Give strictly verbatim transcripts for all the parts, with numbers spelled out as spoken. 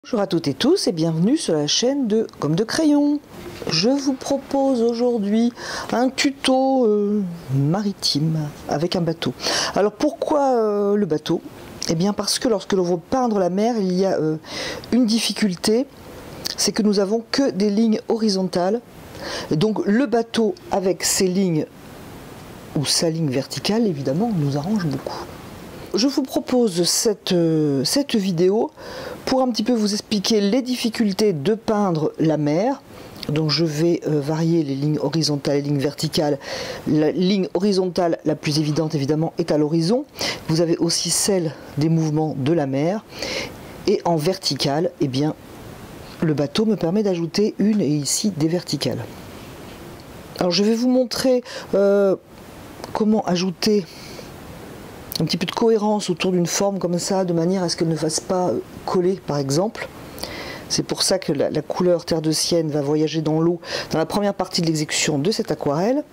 Bonjour à toutes et tous et bienvenue sur la chaîne de Gomme de Crayon. Je vous propose aujourd'hui un tuto euh, maritime avec un bateau. Alors pourquoi euh, le bateau? Eh bien parce que lorsque l'on veut peindre la mer, il y a euh, une difficulté, c'est que nous avons que des lignes horizontales. Et donc le bateau avec ses lignes ou sa ligne verticale évidemment nous arrange beaucoup. Je vous propose cette, euh, cette vidéo pour un petit peu vous expliquer les difficultés de peindre la mer. Donc je vais euh, varier les lignes horizontales et les lignes verticales. La ligne horizontale la plus évidente évidemment est à l'horizon. Vous avez aussi celle des mouvements de la mer. Et en verticale, eh bien, le bateau me permet d'ajouter une et ici des verticales. Alors je vais vous montrer euh, comment ajouter un petit peu de cohérence autour d'une forme comme ça, de manière à ce qu'elle ne fasse pas coller par exemple. C'est pour ça que la, la couleur terre de Sienne va voyager dans l'eau dans la première partie de l'exécution de cette aquarelle.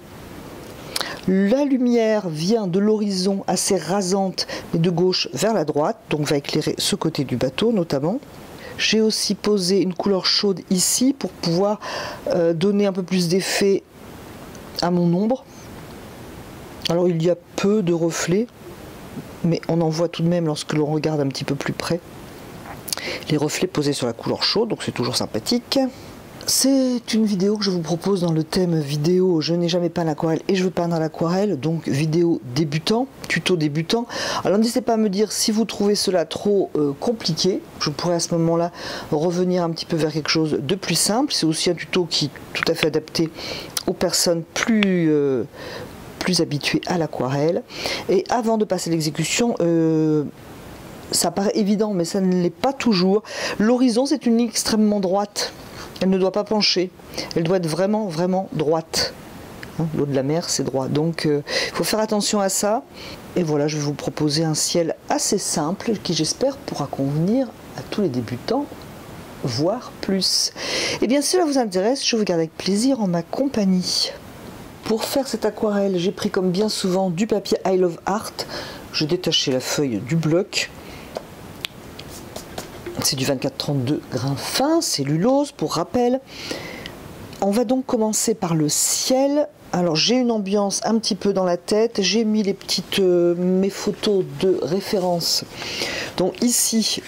La lumière vient de l'horizon assez rasante, mais de gauche vers la droite, donc va éclairer ce côté du bateau notamment. J'ai aussi posé une couleur chaude ici pour pouvoir euh, donner un peu plus d'effet à mon ombre. Alors il y a peu de reflets, mais on en voit tout de même lorsque l'on regarde un petit peu plus près les reflets posés sur la couleur chaude, donc c'est toujours sympathique. C'est une vidéo que je vous propose dans le thème vidéo je n'ai jamais peint l'aquarelle et je veux peindre à l'aquarelle, donc vidéo débutant, tuto débutant. Alors n'hésitez pas à me dire si vous trouvez cela trop euh, compliqué, je pourrais à ce moment là revenir un petit peu vers quelque chose de plus simple. C'est aussi un tuto qui est tout à fait adapté aux personnes plus euh, plus habitué à l'aquarelle. Et avant de passer l'exécution, euh, ça paraît évident mais ça ne l'est pas toujours. L'horizon c'est une ligne extrêmement droite, elle ne doit pas pencher, elle doit être vraiment vraiment droite. Hein, l'eau de la mer c'est droit, donc il euh, faut faire attention à ça. Et voilà, je vais vous proposer un ciel assez simple qui j'espère pourra convenir à tous les débutants, voire plus. Et bien si cela vous intéresse, je vous garde avec plaisir en ma compagnie. Pour faire cette aquarelle, j'ai pris comme bien souvent du papier I Love Art. J'ai détaché la feuille du bloc. C'est du vingt-quatre trente-deux grain fin, cellulose pour rappel. On va donc commencer par le ciel. Alors j'ai une ambiance un petit peu dans la tête. J'ai mis les petites euh, mes photos de référence. Donc ici,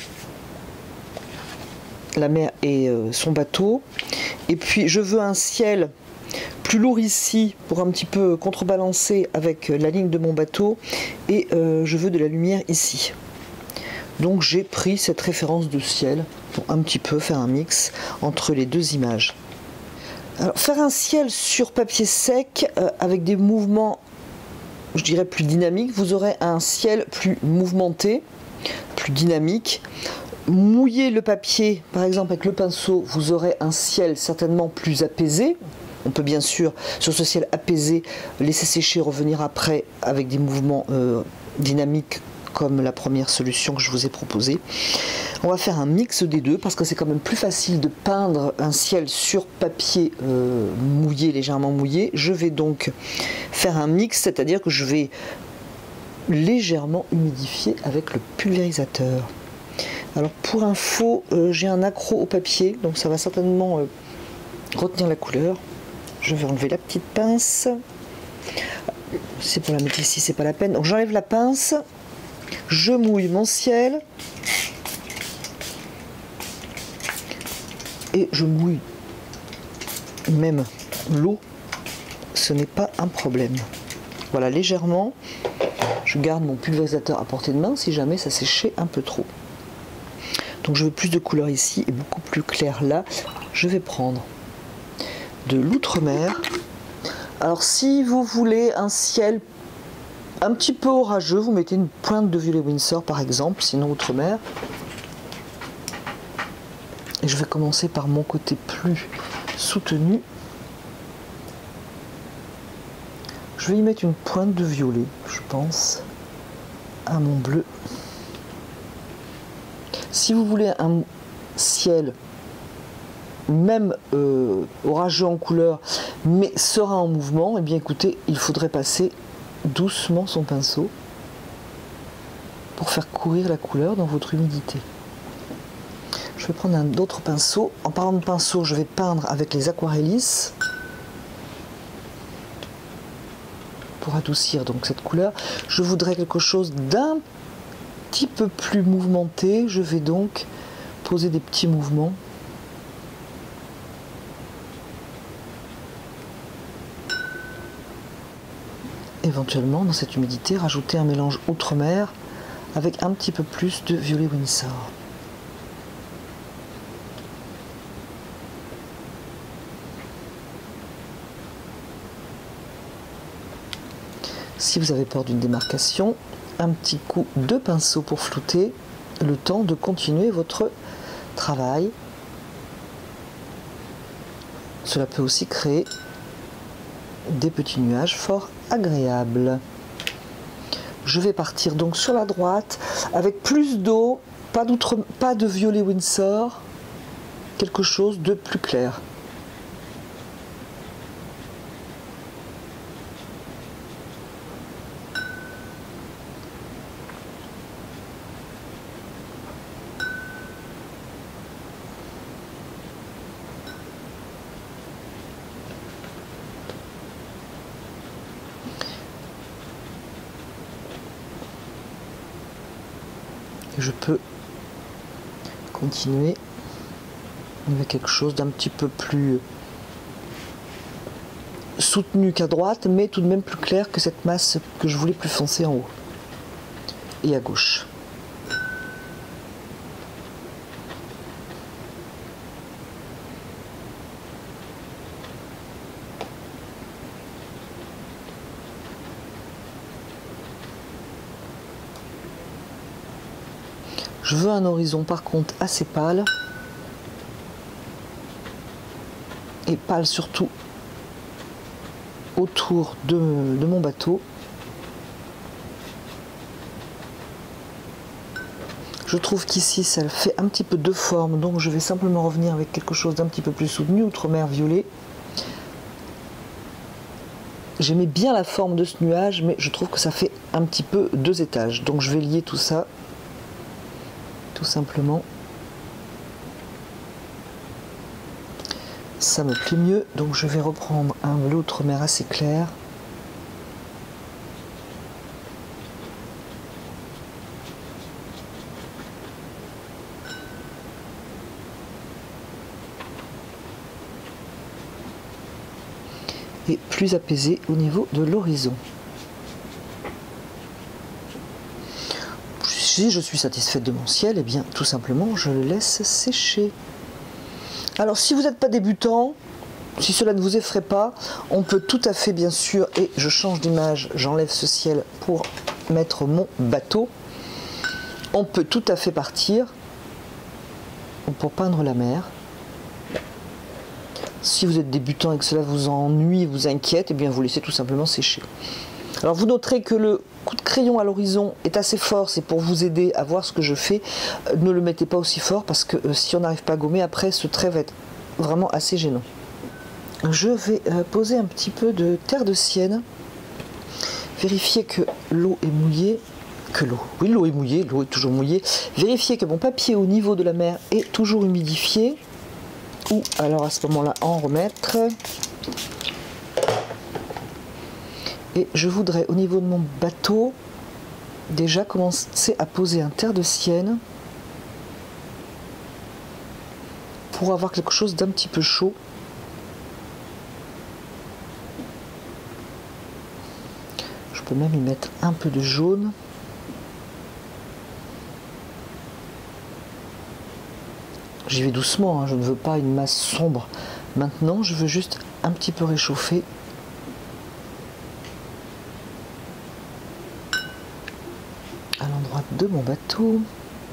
la mer et euh, son bateau. Et puis je veux un ciel plus lourd ici pour un petit peu contrebalancer avec la ligne de mon bateau, et euh, je veux de la lumière ici. Donc j'ai pris cette référence de ciel pour un petit peu faire un mix entre les deux images. Alors faire un ciel sur papier sec euh, avec des mouvements, je dirais plus dynamiques, vous aurez un ciel plus mouvementé, plus dynamique. Mouiller le papier par exemple avec le pinceau, vous aurez un ciel certainement plus apaisé. On peut bien sûr, sur ce ciel apaisé, laisser sécher, revenir après avec des mouvements euh, dynamiques comme la première solution que je vous ai proposée. On va faire un mix des deux parce que c'est quand même plus facile de peindre un ciel sur papier euh, mouillé, légèrement mouillé. Je vais donc faire un mix, c'est-à-dire que je vais légèrement humidifier avec le pulvérisateur. Alors pour info, euh, j'ai un accro au papier, donc ça va certainement euh, retenir la couleur. Je vais enlever la petite pince. C'est pour la mettre ici, c'est pas la peine. Donc j'enlève la pince. Je mouille mon ciel. Et je mouille même l'eau. Ce n'est pas un problème. Voilà, légèrement. Je garde mon pulvérisateur à portée de main si jamais ça séchait un peu trop. Donc je veux plus de couleur ici et beaucoup plus clair là. Je vais prendre de l'outre-mer. Alors si vous voulez un ciel un petit peu orageux, vous mettez une pointe de violet Winsor par exemple, sinon outre-mer. Et je vais commencer par mon côté plus soutenu. Je vais y mettre une pointe de violet, je pense, à mon bleu. Si vous voulez un ciel même euh, orageux en couleur, mais serein en mouvement, et eh bien écoutez, il faudrait passer doucement son pinceau pour faire courir la couleur dans votre humidité. Je vais prendre un autre pinceau. En parlant de pinceau, je vais peindre avec les aquarellis pour adoucir donc cette couleur. Je voudrais quelque chose d'un petit peu plus mouvementé. Je vais donc poser des petits mouvements. Éventuellement, dans cette humidité, rajouter un mélange outre-mer avec un petit peu plus de violet Winsor. Si vous avez peur d'une démarcation, un petit coup de pinceau pour flouter, le temps de continuer votre travail. Cela peut aussi créer des petits nuages fort agréables. Je vais partir donc sur la droite avec plus d'eau, pas, pas de violet Winsor, quelque chose de plus clair. Je peux continuer avec quelque chose d'un petit peu plus soutenu qu'à droite, mais tout de même plus clair que cette masse que je voulais plus foncée en haut et à gauche. Je veux un horizon par contre assez pâle, et pâle surtout autour de, de mon bateau. Je trouve qu'ici ça fait un petit peu de forme, donc je vais simplement revenir avec quelque chose d'un petit peu plus soutenu, outre-mer violet. J'aimais bien la forme de ce nuage, mais je trouve que ça fait un petit peu deux étages, donc je vais lier tout ça. Tout simplement, ça me plaît mieux, donc je vais reprendre un bleu outre-mer assez clair. Et plus apaisé au niveau de l'horizon. Si je suis satisfaite de mon ciel, et eh bien tout simplement je le laisse sécher. Alors si vous n'êtes pas débutant, si cela ne vous effraie pas, on peut tout à fait bien sûr, et je change d'image, j'enlève ce ciel pour mettre mon bateau, on peut tout à fait partir pour peindre la mer. Si vous êtes débutant et que cela vous ennuie, vous inquiète, et eh bien vous laissez tout simplement sécher. Alors vous noterez que le coup de crayon à l'horizon est assez fort, c'est pour vous aider à voir ce que je fais. Euh, ne le mettez pas aussi fort parce que euh, si on n'arrive pas à gommer, après ce trait va être vraiment assez gênant. Je vais euh, poser un petit peu de terre de Sienne, vérifier que l'eau est mouillée, que l'eau, oui l'eau est mouillée, l'eau est toujours mouillée, vérifier que mon papier au niveau de la mer est toujours humidifié, ou alors à ce moment-là en remettre. Et je voudrais au niveau de mon bateau déjà commencer à poser un terre de Sienne pour avoir quelque chose d'un petit peu chaud. Je peux même y mettre un peu de jaune. J'y vais doucement, hein, je ne veux pas une masse sombre. Maintenant, je veux juste un petit peu réchauffer. À l'endroit de mon bateau.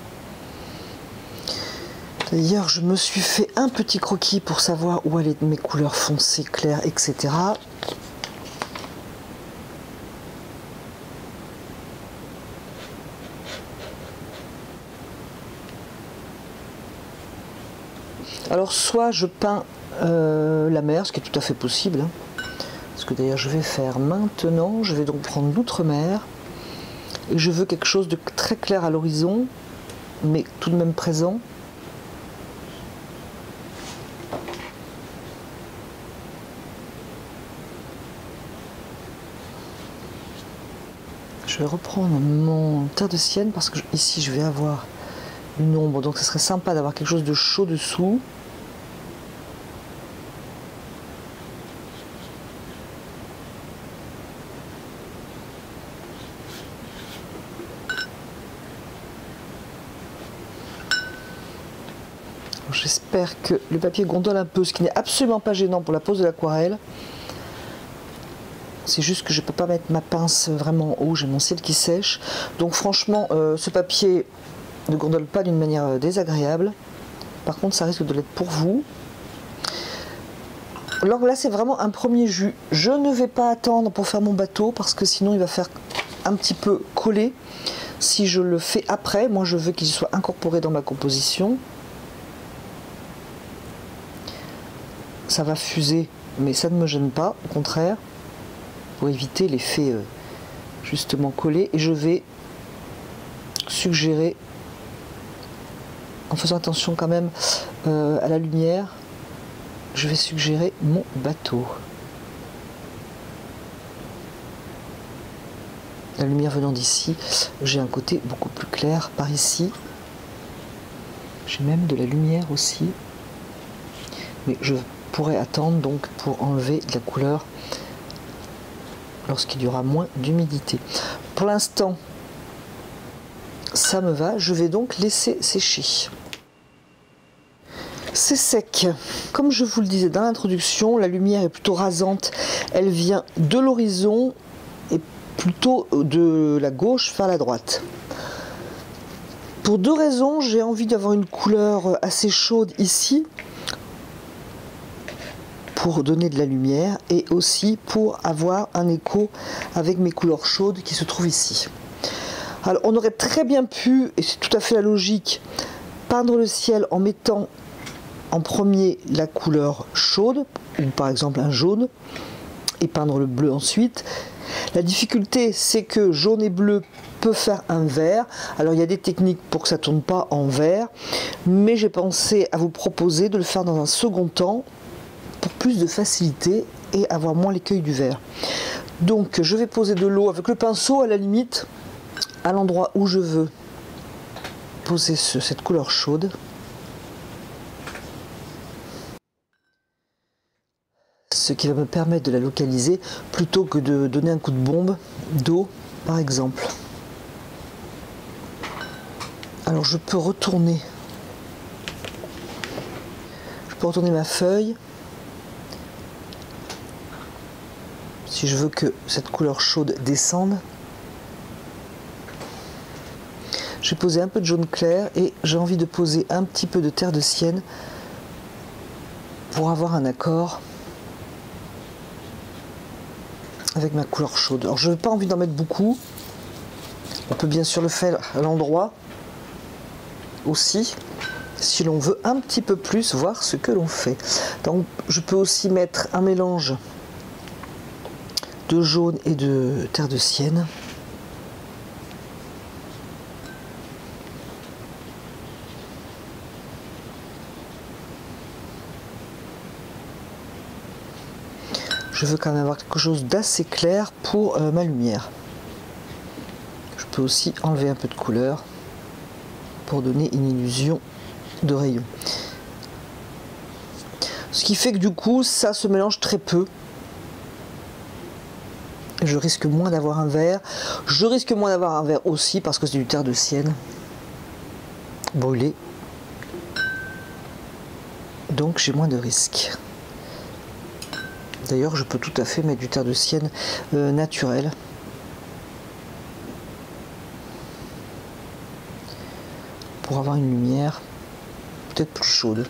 D'ailleurs, je me suis fait un petit croquis pour savoir où allaient mes couleurs foncées, claires, et cetera. Alors, soit je peins euh, la mer, ce qui est tout à fait possible, hein, ce que d'ailleurs je vais faire maintenant. Je vais donc prendre l'outre-mer. Et je veux quelque chose de très clair à l'horizon, mais tout de même présent. Je vais reprendre mon terre de sienne parce que ici je vais avoir une ombre, donc ce serait sympa d'avoir quelque chose de chaud dessous. J'espère que le papier gondole un peu, ce qui n'est absolument pas gênant pour la pose de l'aquarelle. C'est juste que je ne peux pas mettre ma pince vraiment haut, j'ai mon ciel qui sèche. Donc franchement, euh, ce papier ne gondole pas d'une manière désagréable. Par contre, ça risque de l'être pour vous. Alors là, c'est vraiment un premier jus. Je ne vais pas attendre pour faire mon bateau parce que sinon il va faire un petit peu coller. Si je le fais après, moi je veux qu'il soit incorporé dans ma composition. Ça va fuser, mais ça ne me gêne pas, au contraire, pour éviter l'effet euh, justement collé. Et je vais suggérer, en faisant attention quand même euh, à la lumière, je vais suggérer mon bateau. La lumière venant d'ici, j'ai un côté beaucoup plus clair par ici. J'ai même de la lumière aussi, mais je pourrais attendre donc pour enlever de la couleur lorsqu'il y aura moins d'humidité. Pour l'instant, ça me va. Je vais donc laisser sécher. C'est sec. Comme je vous le disais dans l'introduction, la lumière est plutôt rasante. Elle vient de l'horizon et plutôt de la gauche vers la droite. Pour deux raisons, j'ai envie d'avoir une couleur assez chaude ici, pour donner de la lumière et aussi pour avoir un écho avec mes couleurs chaudes qui se trouvent ici. Alors on aurait très bien pu, et c'est tout à fait la logique, peindre le ciel en mettant en premier la couleur chaude, ou par exemple un jaune, et peindre le bleu ensuite. La difficulté, c'est que jaune et bleu peut faire un vert. Alors il y a des techniques pour que ça ne tourne pas en vert, mais j'ai pensé à vous proposer de le faire dans un second temps, pour plus de facilité et avoir moins l'écueil du vert. Donc je vais poser de l'eau avec le pinceau à la limite à l'endroit où je veux poser ce, cette couleur chaude. Ce qui va me permettre de la localiser plutôt que de donner un coup de bombe d'eau par exemple. Alors je peux retourner je peux retourner ma feuille. Si je veux que cette couleur chaude descende, j'ai posé un peu de jaune clair et j'ai envie de poser un petit peu de terre de sienne pour avoir un accord avec ma couleur chaude. Alors je n'ai pas envie d'en mettre beaucoup. On peut bien sûr le faire à l'endroit aussi, si l'on veut un petit peu plus voir ce que l'on fait. Donc je peux aussi mettre un mélange de jaune et de terre de sienne. Je veux quand même avoir quelque chose d'assez clair pour euh, ma lumière. Je peux aussi enlever un peu de couleur pour donner une illusion de rayon. Ce qui fait que du coup, ça se mélange très peu. Je risque moins d'avoir un vert. Je risque moins d'avoir un vert aussi parce que c'est du terre de sienne brûlé. Donc j'ai moins de risques. D'ailleurs, je peux tout à fait mettre du terre de sienne euh, naturel. Pour avoir une lumière peut-être plus chaude.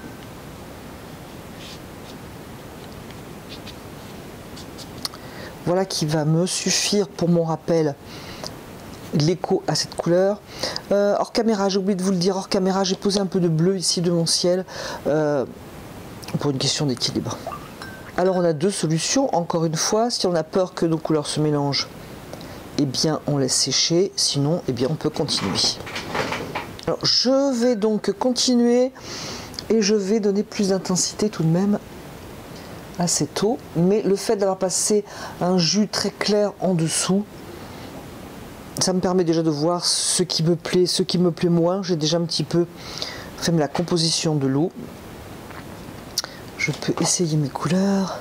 Voilà qui va me suffire pour mon rappel, l'écho à cette couleur. Euh, hors caméra, j'ai oublié de vous le dire, hors caméra, j'ai posé un peu de bleu ici de mon ciel euh, pour une question d'équilibre. Alors on a deux solutions, encore une fois, si on a peur que nos couleurs se mélangent, eh bien on laisse sécher, sinon eh bien on peut continuer. Alors je vais donc continuer et je vais donner plus d'intensité tout de même à cette eau, mais le fait d'avoir passé un jus très clair en dessous ça me permet déjà de voir ce qui me plaît, ce qui me plaît moins. J'ai déjà un petit peu fait la composition de l'eau. Je peux essayer mes couleurs.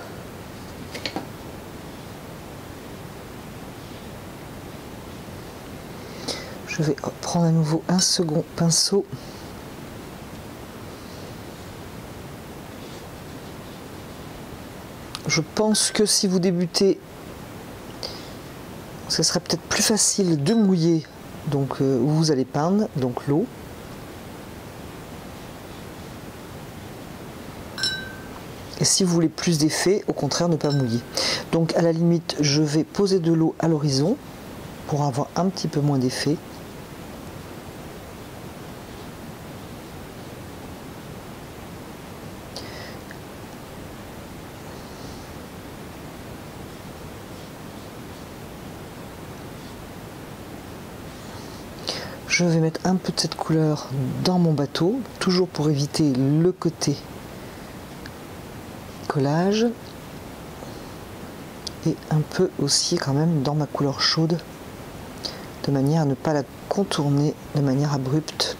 Je vais prendre à nouveau un second pinceau. Je pense que si vous débutez, ce serait peut-être plus facile de mouiller donc euh, où vous allez peindre, donc l'eau. Et si vous voulez plus d'effet, au contraire, ne pas mouiller. Donc à la limite, je vais poser de l'eau à l'horizon pour avoir un petit peu moins d'effet. Je vais mettre un peu de cette couleur dans mon bateau, toujours pour éviter le côté collage. Et un peu aussi quand même dans ma couleur chaude, de manière à ne pas la contourner de manière abrupte.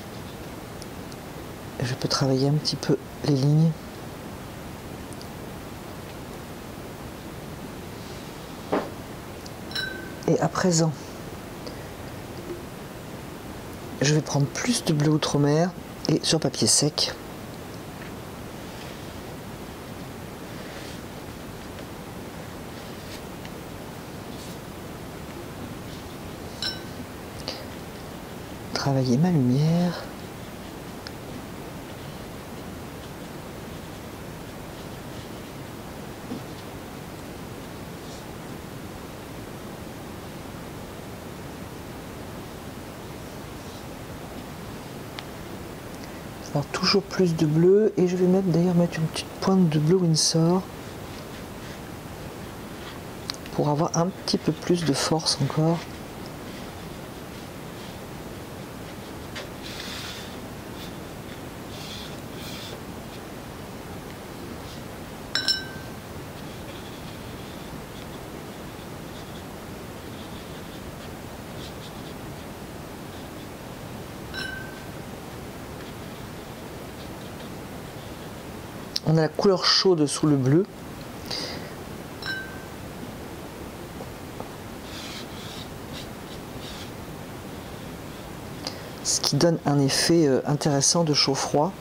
Je peux travailler un petit peu les lignes. Et à présent, je vais prendre plus de bleu outre-mer et sur papier sec. Travailler ma lumière. Alors toujours plus de bleu et je vais même d'ailleurs mettre une petite pointe de bleu Winsor pour avoir un petit peu plus de force encore. On a la couleur chaude sous le bleu. Ce qui donne un effet intéressant de chaud-froid.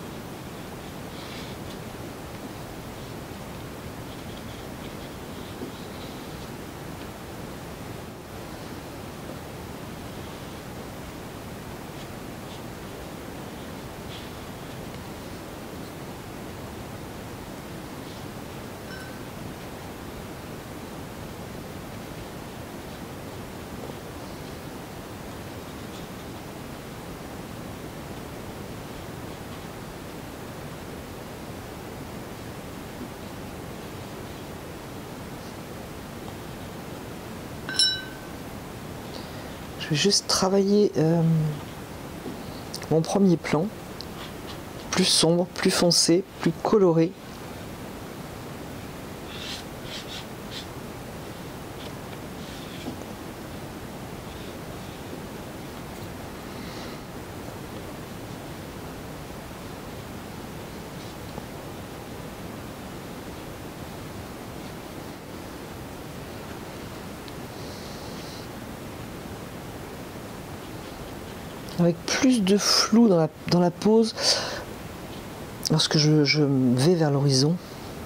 Je vais juste travailler euh, mon premier plan, plus sombre, plus foncé, plus coloré. Avec plus de flou dans la, dans la pose lorsque je, je vais vers l'horizon.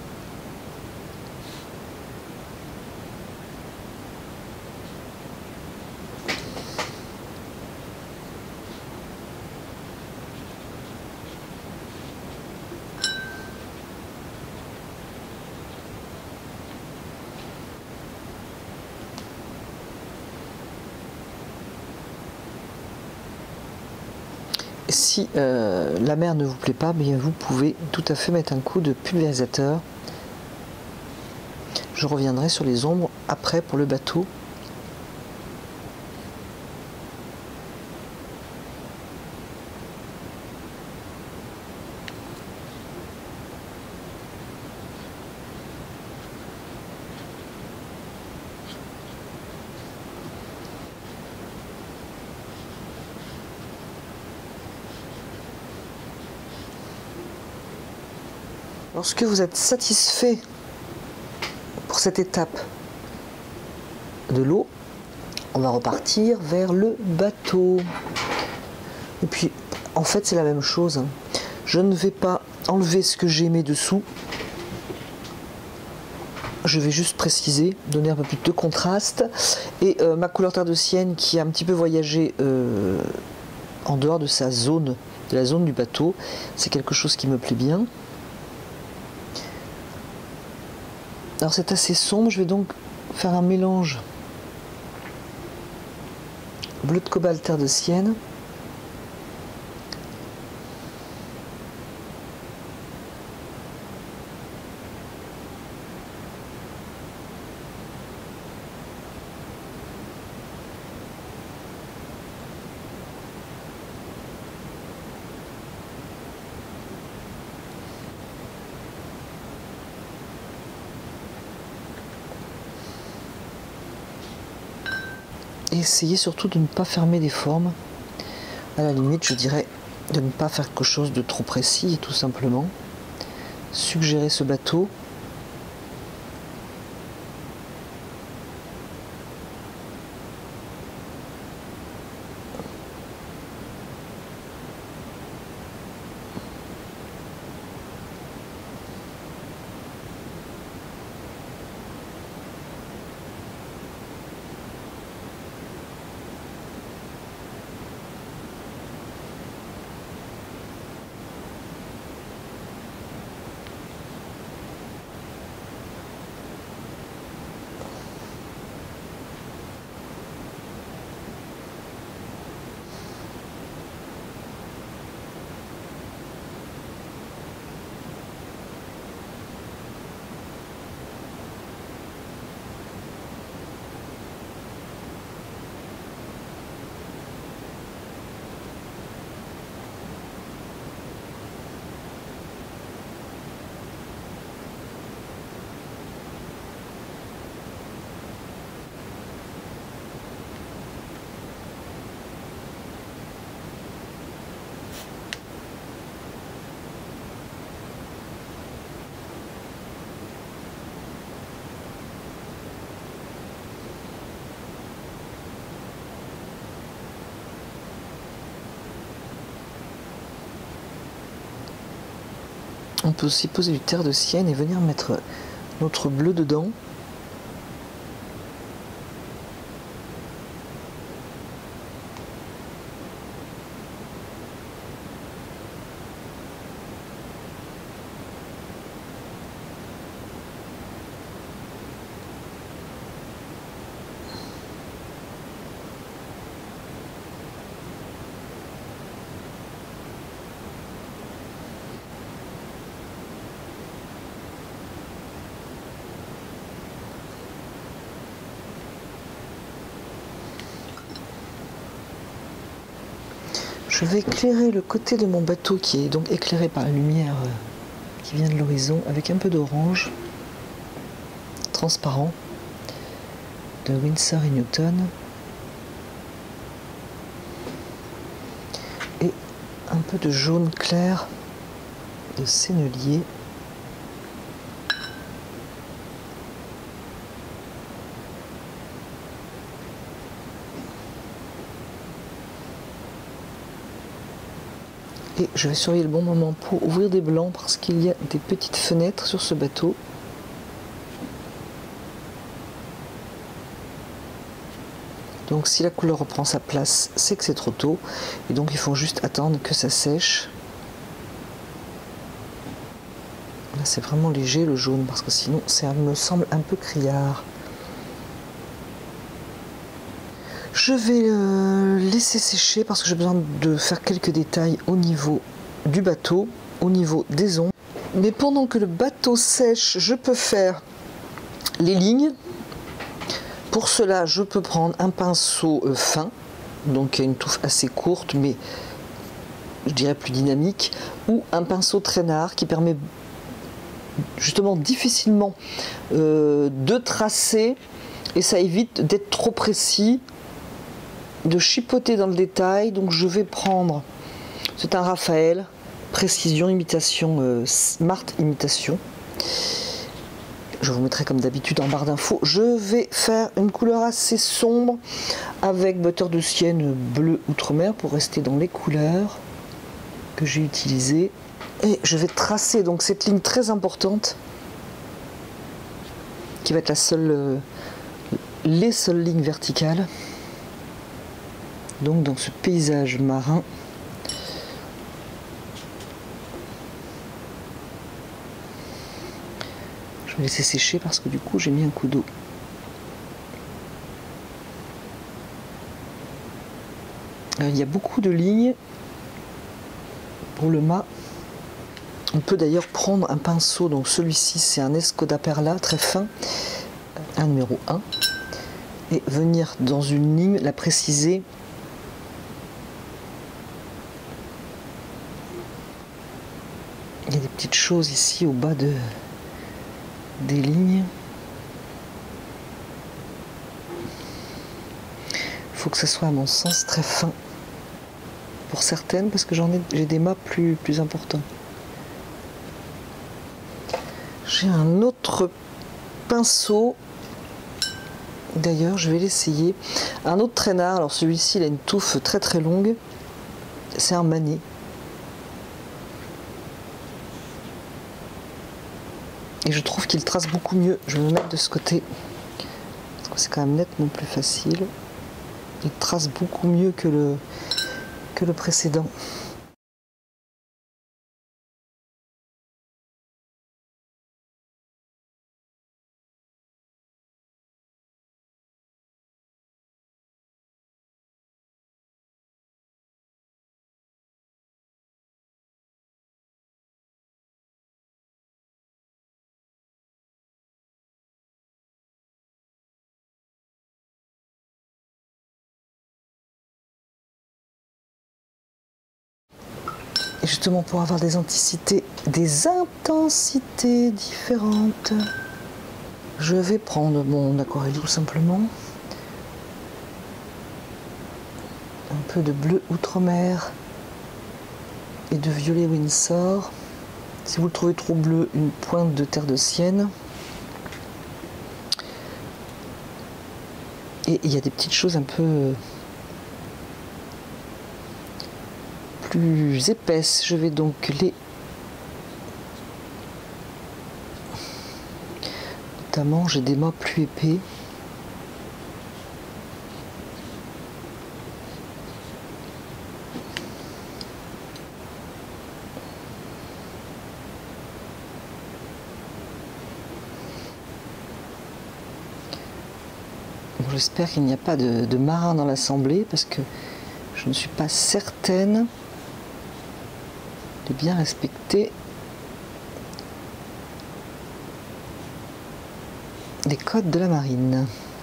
Si euh, la mer ne vous plaît pas, bien vous pouvez tout à fait mettre un coup de pulvérisateur. Je reviendrai sur les ombres après pour le bateau. Lorsque vous êtes satisfait pour cette étape de l'eau, on va repartir vers le bateau. Et puis, en fait, c'est la même chose. Je ne vais pas enlever ce que j'ai mis dessous. Je vais juste préciser, donner un peu plus de contraste. Et euh, ma couleur terre de Sienne qui a un petit peu voyagé euh, en dehors de sa zone, de la zone du bateau, c'est quelque chose qui me plaît bien. Alors c'est assez sombre, je vais donc faire un mélange bleu de cobalt terre de Sienne. Et essayez surtout de ne pas fermer des formes. À la limite, je dirais de ne pas faire quelque chose de trop précis, et tout simplement suggérer ce bateau. On peut aussi poser du terre de Sienne et venir mettre notre bleu dedans. Je vais éclairer le côté de mon bateau qui est donc éclairé par la lumière qui vient de l'horizon avec un peu d'orange transparent de Winsor et Newton et un peu de jaune clair de Sennelier. Et je vais surveiller le bon moment pour ouvrir des blancs parce qu'il y a des petites fenêtres sur ce bateau. Donc si la couleur reprend sa place, c'est que c'est trop tôt. Et donc il faut juste attendre que ça sèche. Là c'est vraiment léger le jaune parce que sinon ça me semble un peu criard. Je vais euh, laisser sécher parce que j'ai besoin de faire quelques détails au niveau du bateau, au niveau des ombres. Mais pendant que le bateau sèche, je peux faire les lignes. Pour cela, je peux prendre un pinceau euh, fin, donc une touffe assez courte, mais je dirais plus dynamique, ou un pinceau traînard qui permet justement difficilement euh, de tracer et ça évite d'être trop précis, de chipoter dans le détail. Donc je vais prendre, c'est un Raphaël, Précision Imitation, euh, Smart Imitation. Je vous mettrai comme d'habitude en barre d'infos. Je vais faire une couleur assez sombre avec butter de sienne bleu outre-mer pour rester dans les couleurs que j'ai utilisées. Et je vais tracer donc cette ligne très importante qui va être la seule, euh, les seules lignes verticales. Donc dans ce paysage marin. Je vais laisser sécher parce que du coup j'ai mis un coup d'eau. Il y a beaucoup de lignes pour le mât. On peut d'ailleurs prendre un pinceau, donc celui-ci c'est un Escoda Perla très fin, un numéro un, et venir dans une ligne la préciser. Il y a des petites choses ici au bas de, des lignes. Il faut que ce soit à mon sens très fin pour certaines parce que j'en ai j'ai des mâts plus, plus importants. J'ai un autre pinceau, d'ailleurs je vais l'essayer, un autre traînard. Alors celui-ci il a une touffe très très longue, c'est un Manet. Et je trouve qu'il trace beaucoup mieux. Je vais me mettre de ce côté parce que c'est quand même nettement plus facile. Il trace beaucoup mieux que le, que le précédent. Et justement pour avoir des intensités, des intensités différentes, je vais prendre mon aquarelle tout simplement. Un peu de bleu outre-mer et de violet Windsor. Si vous le trouvez trop bleu, une pointe de terre de sienne. Et il y a des petites choses un peu plus épaisses. Je vais donc les... Notamment, j'ai des mâts plus épais. Bon, j'espère qu'il n'y a pas de, de marin dans l'assemblée parce que je ne suis pas certaine de bien respecter les codes de la marine.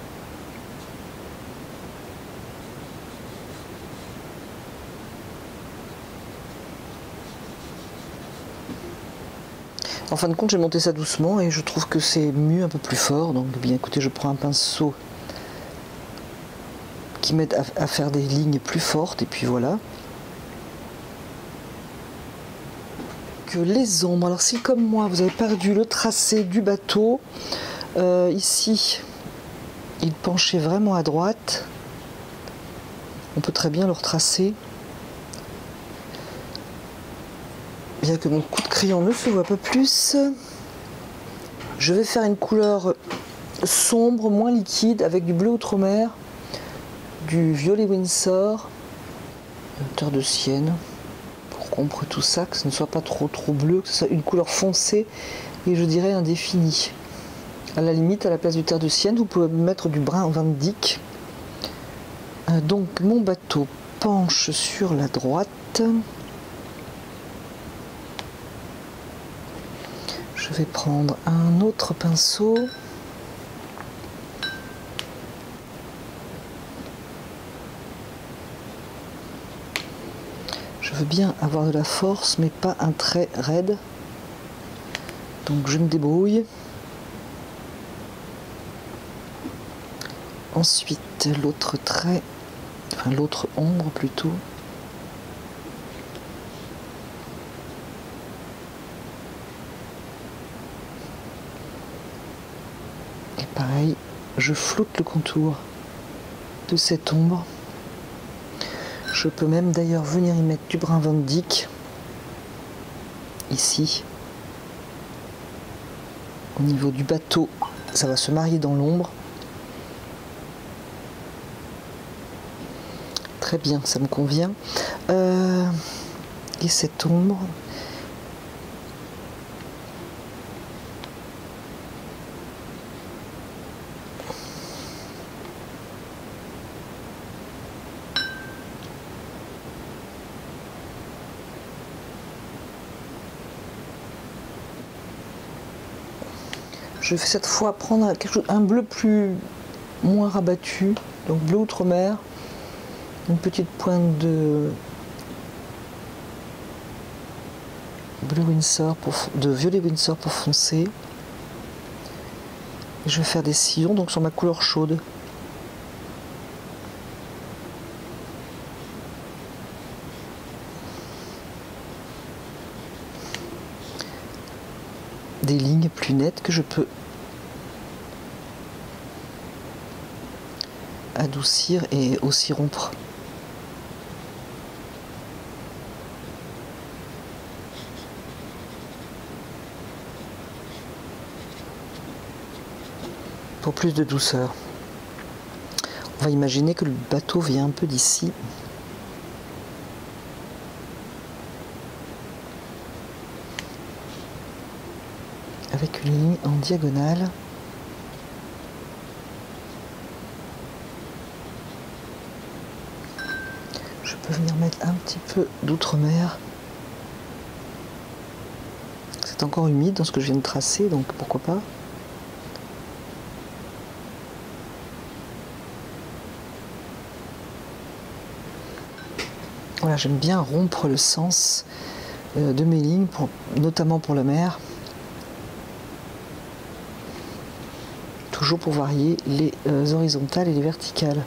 En fin de compte, j'ai monté ça doucement et je trouve que c'est mieux un peu plus fort. Donc, bien écoutez, je prends un pinceau qui m'aide à, à faire des lignes plus fortes et puis voilà. Que les ombres. Alors, si comme moi, vous avez perdu le tracé du bateau, euh, ici, il penchait vraiment à droite. On peut très bien le retracer. Bien que mon coup de crayon ne se voit pas plus, je vais faire une couleur sombre, moins liquide, avec du bleu outre-mer, du violet Windsor, une terre de sienne, pour rompre tout ça, que ce ne soit pas trop trop bleu, que ce soit une couleur foncée et je dirais indéfinie. À la limite, à la place du terre de sienne, vous pouvez mettre du brun Van Dyck. Donc mon bateau penche sur la droite. Je vais prendre un autre pinceau. Je veux bien avoir de la force, mais pas un trait raide. Donc je me débrouille. Ensuite, l'autre trait, enfin l'autre ombre plutôt. Pareil, je floute le contour de cette ombre. Je peux même d'ailleurs venir y mettre du brun Van Dyck, ici, au niveau du bateau, ça va se marier dans l'ombre. Très bien, ça me convient. Euh, et cette ombre, je vais cette fois prendre quelque chose, un bleu plus moins rabattu, donc bleu outre-mer, une petite pointe de bleu Windsor pour, de violet Windsor pour foncer. Et je vais faire des sillons donc sur ma couleur chaude. Des lignes plus nettes que je peux adoucir et aussi rompre. Pour plus de douceur. On va imaginer que le bateau vient un peu d'ici. Avec une ligne en diagonale. Je peux venir mettre un petit peu d'outre-mer. C'est encore humide dans ce que je viens de tracer, donc pourquoi pas. Voilà, j'aime bien rompre le sens de mes lignes, pour, notamment pour la mer. Toujours pour varier les euh, horizontales et les verticales.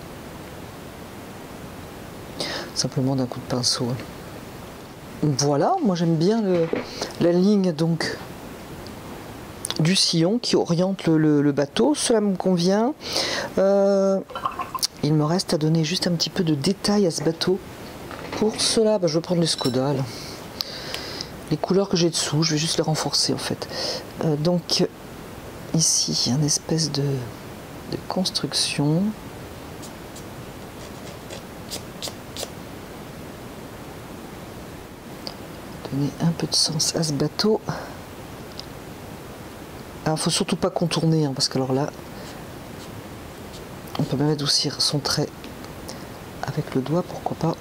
Simplement d'un coup de pinceau. Voilà, moi j'aime bien le, la ligne donc du sillon qui oriente le, le, le bateau. Cela me convient. Euh, il me reste à donner juste un petit peu de détail à ce bateau. Pour cela, bah, je vais prendre les Skoda. Là. Les couleurs que j'ai dessous, je vais juste les renforcer en fait. Euh, donc ici, une espèce de, de construction. Donner un peu de sens à ce bateau. Alors, faut surtout pas contourner, hein, parce que alors là, on peut même adoucir son trait avec le doigt, pourquoi pas.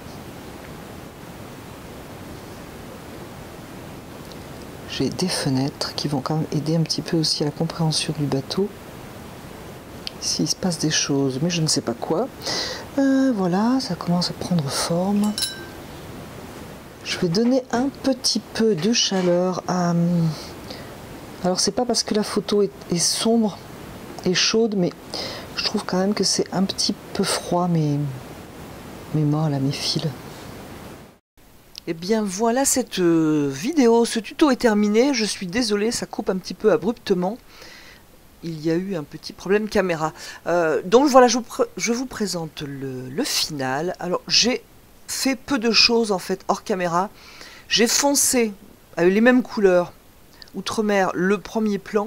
J'ai des fenêtres qui vont quand même aider un petit peu aussi à la compréhension du bateau. Ici, il se passe des choses, mais je ne sais pas quoi. Euh, voilà, ça commence à prendre forme. Je vais donner un petit peu de chaleur à... Alors, c'est pas parce que la photo est, est sombre et chaude, mais je trouve quand même que c'est un petit peu froid, mes, mes mains, là, mes fils. Et bien voilà, cette vidéo, ce tuto est terminé. Je suis désolée, ça coupe un petit peu abruptement. Il y a eu un petit problème caméra. Euh, donc voilà, je vous, je vous présente le, le final. Alors j'ai fait peu de choses en fait hors caméra. J'ai foncé avec les mêmes couleurs, outre-mer, le premier plan.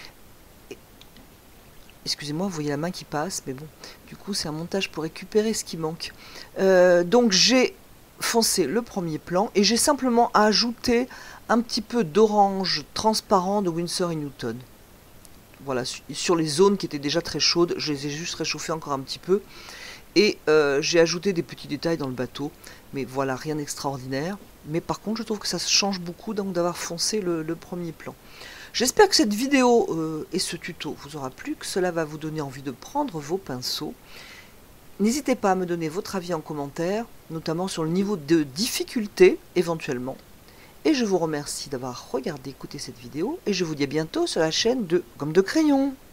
Excusez-moi, vous voyez la main qui passe, mais bon, du coup c'est un montage pour récupérer ce qui manque. Euh, donc j'ai foncé le premier plan et j'ai simplement ajouté un petit peu d'orange transparent de Winsor et Newton. Voilà, sur les zones qui étaient déjà très chaudes, je les ai juste réchauffées encore un petit peu. Et euh, j'ai ajouté des petits détails dans le bateau, mais voilà, rien d'extraordinaire. Mais par contre, je trouve que ça change beaucoup donc d'avoir foncé le, le premier plan. J'espère que cette vidéo euh, et ce tuto vous aura plu, que cela va vous donner envie de prendre vos pinceaux. N'hésitez pas à me donner votre avis en commentaire, notamment sur le niveau de difficulté éventuellement. Et je vous remercie d'avoir regardé, écouté cette vidéo, et je vous dis à bientôt sur la chaîne de Gomme de Crayon.